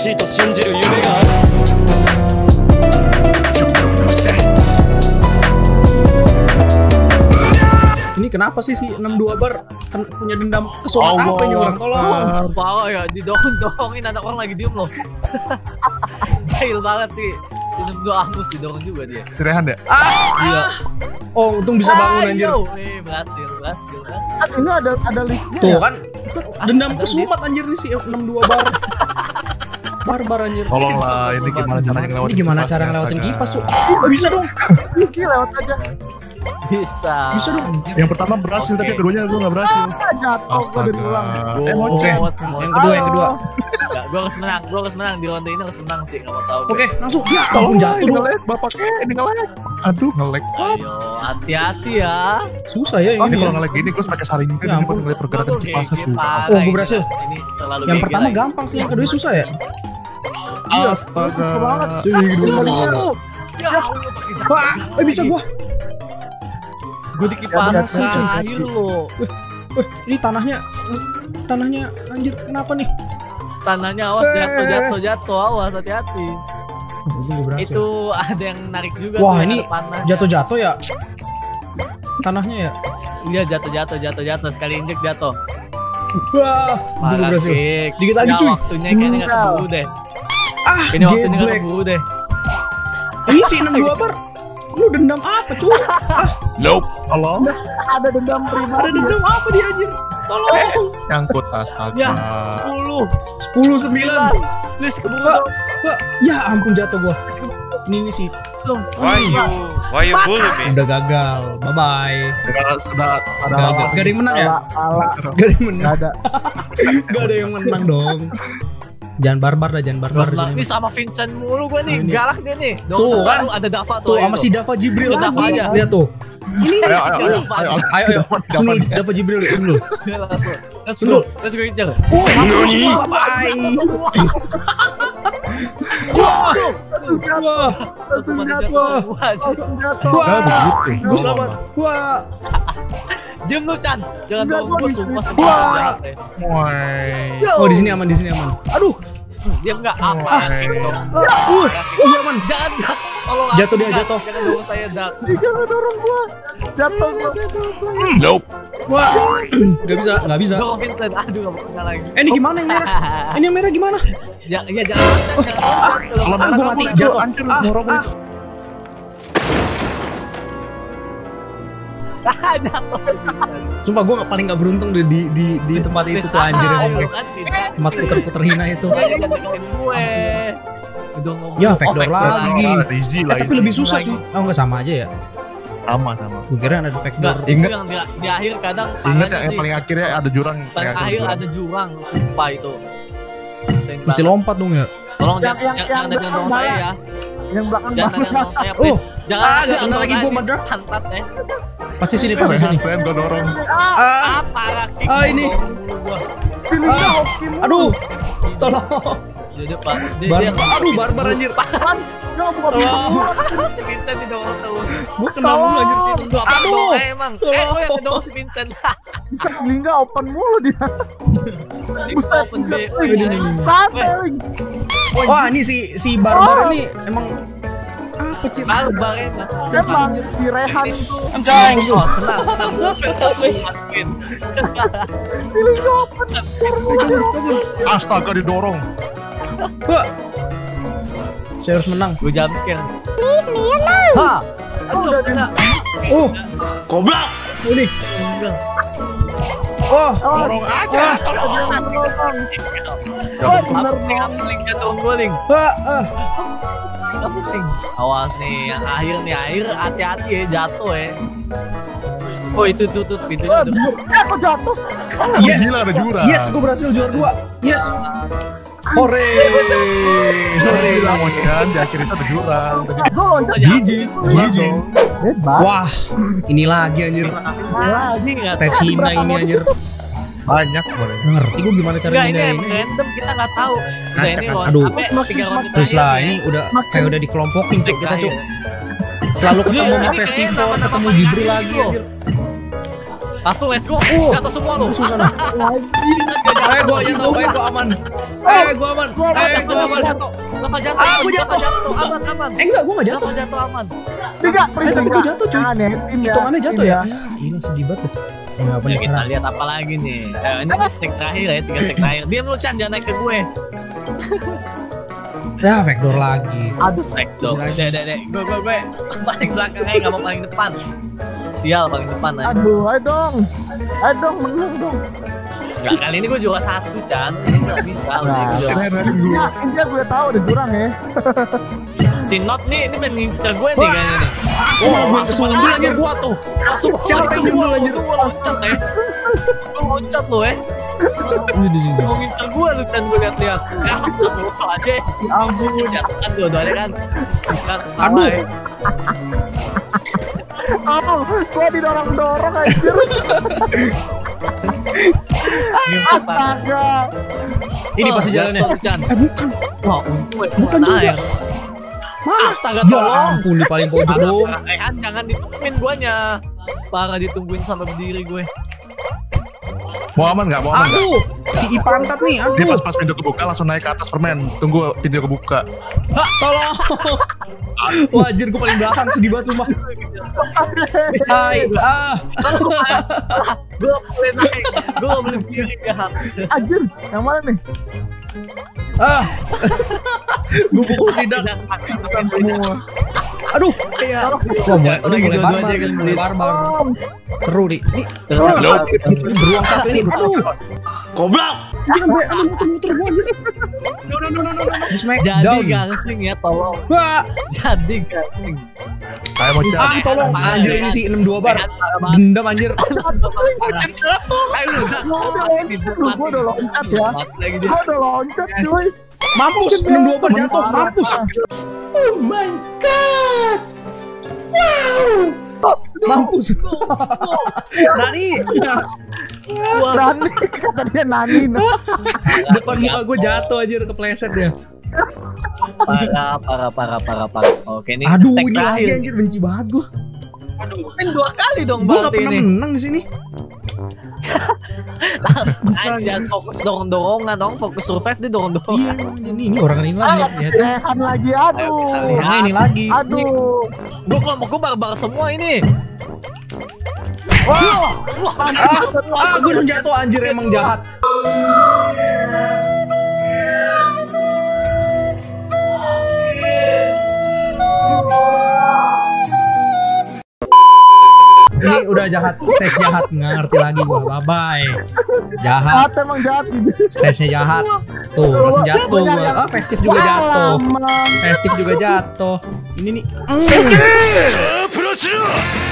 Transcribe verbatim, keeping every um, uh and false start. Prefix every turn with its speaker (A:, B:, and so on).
A: しいと信じる夢がある。
B: Ini kenapa sih si enam dua bar kan punya dendam kesumat apa ini orang? Tolong.
C: Bawa ya didorong-dorongin anak orang lagi diem loh. Jahil banget sih. enam dua Angus didorong juga dia.
D: Serehan ya?
B: Ah,
C: Iya.
B: oh untung bisa bangun anjir.
C: Eh, berhasil, berhasil, berhasil.
E: Kan ini ada ada liftnya.
B: Tuh
E: Ya?
B: kan dendam kesumat anjir nih si enam dua bar. Barbar anjir.
D: Tolonglah, ini gimana caranya ngelewatin
B: Ini gimana
D: kipas,
B: cara
D: ya,
B: ngelewatin
D: astaga.
B: kipas tuh? Oh, bisa dong.
E: Iki lewat aja.
C: Bisa.
B: Bisa dong.
D: Yang pertama berhasil, tapi
C: Oke.
D: keduanya gue nggak berhasil.
E: Ah, jatuh gua dari ulang.
D: Astaga. Eh,
B: Oke.
D: moceng.
B: Yang kedua, yang kedua.
C: Enggak, gua harus menang, gua harus menang di ronde ini harus menang sih, enggak mau tahu.
B: Oke, langsung. Ya, walaupun jatuh
D: Ini
B: dong.
D: nge-lag, bapaknya ini nge-lag. Aduh, nge-lag.
C: Ayo, hati-hati ya.
B: Susah ya
D: Ini
B: ini.
D: kalau nge-lag gini, gue pakai saring
B: Ya
D: ini buat
B: ampun.
D: ngeliat pergerakan
C: Gua
D: kipasnya
C: G G
D: tuh.
C: parah
B: Oh, gua
C: ini.
B: berhasil.
C: Ini terlalu
B: Yang
C: G G
B: pertama
C: lagi.
B: gampang sih, yang kedua susah ya.
D: Astaga.
B: Jadi kedua.
C: Ya Allah, pakai jatuh.
B: Wah, eh bisa gua.
C: Gua di kipas
E: Hati-hati,
C: cair loh.
B: Wih, ini tanahnya tanahnya anjir kenapa nih?
C: Tanahnya awas
B: Eh.
C: jatuh, jatuh, jatuh, awas hati-hati.
B: Oh, ini gua berhasil.
C: Itu ada yang narik juga
B: Wah,
C: tuh,
B: ini
C: ada panahnya.
B: jatuh-jatuh ya. Tanahnya ya.
C: Iya, jatuh, jatuh, jatuh, jatuh, sekali injek jatuh.
B: Wah, itu gua
C: Parah,
B: berhasil.
C: Kik.
B: Dikit lagi,
C: Ya,
B: cuy.
C: waktunya kayaknya nggak
E: Tinggal.
C: keburu deh.
B: Ah,
C: Ini waktunya nggak
B: geblek.
C: keburu deh.
B: Ini si enam dua bar. Lu dendam apa, cuy? Ah,
D: Tolong.
E: Ada dendam prima.
B: ada dendam apa dia anjir? Tolong.
D: Nyangkut, astaga.
C: Ya, sepuluh.
B: sepuluh sembilan.
C: Please keburu
B: Wah,
C: dong.
B: wah, ya ampun jatuh gua. Ini nih sih
F: Why you why you bully me?
B: udah gagal. Bye bye.
D: Sudah, sudah ada
B: Gak, gak, gak ada yang menang ya?
E: Ala ala
B: Gak ada yang menang.
E: nggak ada.
B: Gak ada yang menang dong. Jangan barbar dah, jangan barbar.
C: Terus,
B: di
C: ini
B: sini.
C: sama Vincent mulu gue nih,
B: Ini.
C: galak dia nih. Dong,
B: Tuh, kan?
C: baru ada Dava tuh.
B: Tuh
C: ayo
B: sama si
C: dong.
B: Dava Jibril
C: Udah Dava
B: lagi.
C: aja.
B: Lihat tuh. Ini
D: Ayo, ayo, ayo, ayo, ayo,
B: ayo ayo. Sunul Dava Jibril, Sunul.
C: Langsung. Let's
B: Sunul.
C: go. Let's go Incer.
B: Oh, mampus semua. Bye bye. Wah. Wah.
E: Langsung
C: Pada
E: jatuh.
C: jatuh semua aja.
E: Langsung jatuh.
B: Wah.
D: begitu.
B: Gue selamat. Wah.
C: Diam lu Chan. Jangan
E: Enggak,
C: dong
E: gua
C: gue
E: di-
C: sumpah
B: Wah.
C: semua jahat ya.
D: Woi.
B: Oh, di sini aman, di sini aman. Aduh.
C: Hmm, Diam enggak apa?
D: Ah.
B: Uh, uh, oh, aman.
C: Jangan Dak. Tolong
B: Jatuh
C: aku,
B: dia,
C: Dak.
B: jatuh.
C: Jangan dorong saya Dak.
E: Jangan dorong gua. Jatuh gua.
B: Wah. Gak bisa, gak bisa.
C: Dorong Vincent. Aduh enggak mau kenal lagi.
B: Eh, ini gimana yang merah? Ini yang merah gimana?
C: Ya, ya jangan loncat, jangan loncat.
D: Kalau
B: Ah, gua mati, jatuh.
D: Hancur,
B: Ah,
D: dorong
B: ah.
C: Ah, jatuh.
B: Sumpah gue gak, paling gak beruntung di di di, di tempat itu tuh anjir
C: Ah,
B: emang.
C: kan sih.
B: Tempat puter-puter hina itu.
C: Jangan deketin gue. Udah ngomong.
B: Ya, fake
C: Oh,
B: door
C: door
B: lagi.
D: Ada easy
B: Eh,
D: lah.
B: tapi
D: easy.
B: lebih susah cuy. Oh enggak sama aja ya.
D: Sama sama.
B: Gue kira ada fake
C: Enggak,
B: door.
C: itu
D: Ingat-
C: yang di, di akhir kadang
D: Ingat
C: parahnya
D: ya, yang
C: sih.
D: paling akhirnya ada jurang.
C: Paling
D: Paling
C: akhir
D: jurang.
C: ada jurang, sumpah itu. Sering
B: Mesti
C: banget.
B: lompat dong ya.
C: Tolong
E: Yang-
C: jangan
E: yang-
C: jangan
E: yang
C: jangan dorong saya ya.
E: Yang belakang
C: Jangan
E: banget.
C: jangan dorong saya please. Jangan
B: Ah,
C: jangan
B: nggak, bentar
C: dorong
B: lagi
C: saya
B: gua
C: di
B: madrak.
C: pantat ya.
B: Pasti sini, pasti sini.
D: Pengen gue dorong.
B: Ah,
C: Ah, parah kick.
B: Ah, ini.
E: Sini
B: Ah.
E: kau, Kim.
B: aduh. Tolong.
C: Jadi Pak, dia
B: Bar
C: dia
B: aduh barbar anjir.
E: Jangan buka pintu.
B: Tolong.
C: si Vincent didorong terus.
B: Gue kena mulu anjir sini.
C: Lu apa
B: Aduh.
C: dong emang? Eh,
B: Tolong.
C: gue yang didorong si Vincent.
E: Bisa lingga open mulu dia.
C: Di open B.
B: Ini, ini, ini.
E: Santai.
B: Wah, ini si si barbar ini emang apa sih?
C: Barbar emang.
E: Emang si Rehan itu.
C: Oh, senang, senang. Masukin.
E: Si lingga open.
D: Astaga didorong.
B: Wah. Saya harus menang.
C: Gue jam scare. Ha. Aduh, kena.
B: Oh, goblok. Ini.
C: Enggak.
B: Oh,
D: Dorong aja.
E: Oh, bener
C: Apa yang link jatuh guling?
B: ah, ah.
C: Apa link? Awas nih, yang akhir nih akhir hati-hati ya jatuh ya. Oh itu tuh tuh pintunya udah.
E: Eh, kok jatuh?
B: Yes.
D: Gila ada jurang.
B: Yes, gue berhasil juara dua. Yes. Hore. Hore.
D: Bilang mau kan di akhir itu ada jurang. Tadi
E: Gue loncat.
B: Gigi, gigi.
E: Bebas.
B: Wah, ini lagi anjir.
C: Lagi nggak?
B: Stage Cina ini anjir.
D: banyak boleh.
B: Ngerti gue gimana cara
C: Enggak ini
B: ngindarin
C: emang
B: ini.
C: random kita nggak tahu. Udah ini loh.
B: Aduh.
C: Apa tiga round
B: Terus lah,
C: terakhir
B: ini
C: ya.
B: udah kayak udah dikelompokin cuk kita cuk.
C: Terakhir.
B: Selalu ketemu
C: Iya,
B: sama
C: ini
B: festival,
C: kayaknya
B: ketemu
C: nama-nama
B: Jibril
C: yang
B: lagi
C: loh.
B: anjir.
C: Langsung let's go.
B: Oh.
C: Jatuh semua lu.
B: Musuh sana. Eh gua jatuh, eh gua aman. Eh gua aman. Eh gua aman.
C: Kenapa jatuh?
B: Ah, gua jatuh.
C: Aman, aman.
B: Eh enggak, gua enggak jatuh.
C: Kenapa jatuh aman?
E: Tiga,
B: Eh
E: please
B: tapi
E: tiga.
B: gua jatuh cuy.
E: Jangan ya, tim ya.
B: Hitungannya
E: tim
B: jatuh ya. Ya, ini sedih banget. Eh enggak apa
C: Ya,
B: nih.
C: kita lihat apa lagi nih. Eh, ini stack terakhir ya, tiga stack terakhir. Diam lu Chan, jangan naik ke gue.
B: Ya, backdoor lagi.
E: Aduh,
C: Backdoor. Dek, dek, dek. Gue, gue, gue. Paling belakang aja, gak mau paling depan. Sial, paling depan aja.
E: aduh, ayo dong. Ayo dong, menang dong.
C: Enggak, kali ini gue juara satu, Chan. Ini gak bisa. udah,
E: Nah,
C: gue juara.
E: Intinya, intinya gue tahu udah curang ya.
C: Si Not nih, ini pengen ngincer gue nih kayaknya nih.
B: Oh, gua kesel dulu anjir gua tuh.
C: Langsung
B: Siapa
C: siapa
B: yang dulu anjir?
C: Gue loncat ya. Gue loncat lo ya. Mau ngincer gue lu Chan, gue liat-liat. Ya, astagfirullahaladzim. Ya ampun, jatuh kan dua-duanya kan. Sikat,
B: Aduh.
C: ya.
E: Oh, gue didorong-dorong anjir. Astaga.
B: Ini pasti jalannya.
C: Jatuh, Chan.
B: Eh bukan.
C: Wah, untung ya.
B: Bukan
C: Mana
B: juga.
C: air?
B: Mana?
C: Astaga,
B: Ya
C: tolong.
B: ampun, di paling pojok dong.
C: Eh, Han, jangan ditungguin guanya. Parah ditungguin sampai berdiri gue.
D: Mau aman nggak? Mau aman nggak?
B: Aduh, si I pantat nih,
D: Dia
B: aduh.
D: pas pas pintu kebuka langsung naik ke atas permen. Tunggu pintu kebuka.
B: Hah, tolong. Wah, anjir gua paling belakang, sedih banget sumpah. Hai, ah.
C: Gue gak boleh naik. Gue gak boleh berdiri ya.
E: Anjir, yang mana nih?
B: Ah. Gua pukul sidak.
D: Semua.
B: Aduh, iya. Wah, mulai, udah mulai barbar, mulai barbar. Seru nih. Nih, beruang satu ini. Aduh. Goblok. Jangan gue, aduh muter-muter gua anjir. No, no, no, no, no, no. Di smack
C: Jadi
B: down.
C: gangsing ya, tolong.
B: Wah,
C: Jadi gangsing.
D: Saya mau cari.
B: ah tolong. Anjir ini sih enam dua bar. Dendam anjir.
C: Ayo lu udah
E: Lu gue udah loncat ya.
C: lagi dia.
E: Gue udah loncat cuy.
B: Mampus, enam dua bar jatuh, mampus. Oh my god. Wow. Mampus. Nani.
E: Nani, kata dia Nani.
B: Depan muka gue jatuh anjir, kepleset ya.
C: Parah, parah, parah, parah, parah. Oke, ini
B: Aduh,
C: stack
B: ini lagi
C: terakhir.
B: anjir, benci banget gue.
C: Aduh, main dua kali dong
B: Gue gak
C: berarti
B: pernah
C: ini.
B: menang di sini.
C: Jangan fokus dorong-dorongan dong, fokus survive dia
B: Iya,
C: dorong-dorongan.
B: ini ini orang ini lagi ya.
E: Si Rehan lagi, aduh.
B: Orangnya ini lagi.
E: Aduh.
C: Gue kelompok gue barbar semua ini.
B: Ah, ah gue jatuh anjir, emang jahat. Ini udah jahat, stage jahat, nggak ngerti lagi gua. Bye bye. Jahat,
E: Jahat emang jahat gitu.
B: stage-nya jahat. Tuh, langsung jatuh gua. Ah, festif juga jatuh.
E: Alamak.
B: Festif juga jatuh. Ini nih. Mm.
F: プラチナ